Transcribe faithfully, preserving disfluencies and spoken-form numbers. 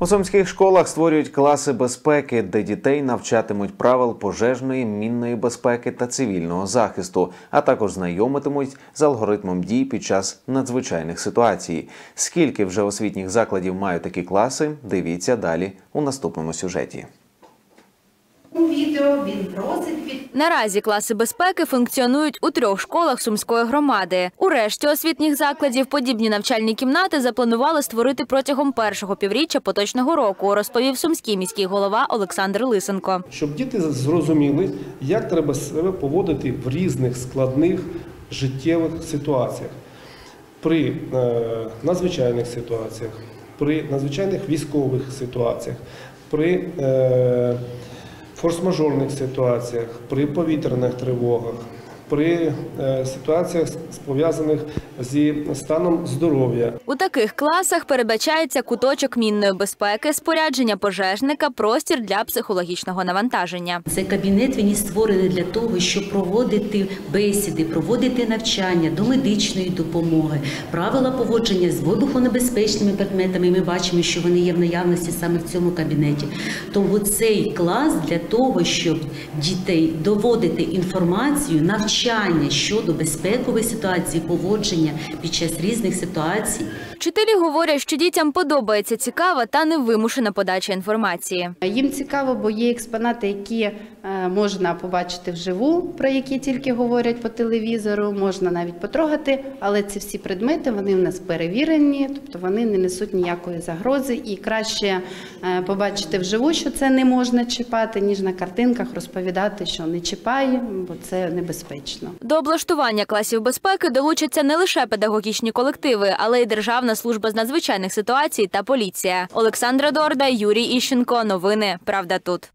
У сумських школах створюють класи безпеки, де дітей навчатимуть правил пожежної, мінної безпеки та цивільного захисту, а також знайомитимуть з алгоритмом дій під час надзвичайних ситуацій. Скільки вже освітніх закладів мають такі класи, дивіться далі у наступному сюжеті. У відео він просить від... Наразі класи безпеки функціонують у трьох школах Сумської громади. У решті освітніх закладів подібні навчальні кімнати запланували створити протягом першого півріччя поточного року, розповів сумський міський голова Олександр Лисенко. Щоб діти зрозуміли, як треба себе поводити в різних складних життєвих ситуаціях. При е, надзвичайних ситуаціях, при надзвичайних військових ситуаціях, при е, форс-мажорних ситуаціях, при повітряних тривогах, при е, ситуаціях, пов'язаних зі станом здоров'я. У таких класах передбачається куточок мінної безпеки, спорядження пожежника, простір для психологічного навантаження. Цей кабінет він і створений для того, щоб проводити бесіди, проводити навчання до медичної допомоги, правила поводження з вибухонебезпечними предметами. Ми бачимо, що вони є в наявності саме в цьому кабінеті. Тому цей клас для того, щоб дітей доводити інформацію, навчання щодо безпекової ситуації, поводження під час різних ситуацій. Вчителі говорять, що дітям подобається цікава та невимушена подача інформації. Їм цікаво, бо є експонати, які можна побачити вживу, про які тільки говорять по телевізору, можна навіть потрогати, але ці всі предмети, вони в нас перевірені, тобто вони не несуть ніякої загрози, і краще побачити вживу, що це не можна чіпати, ніж на картинках розповідати, що не чіпай, бо це небезпечно. До облаштування класів безпеки долучаться не лише педагогічні колективи, але й Державна служба з надзвичайних ситуацій та поліція. Олександра Дорда, Юрій Іщенко. Новини «Правда тут».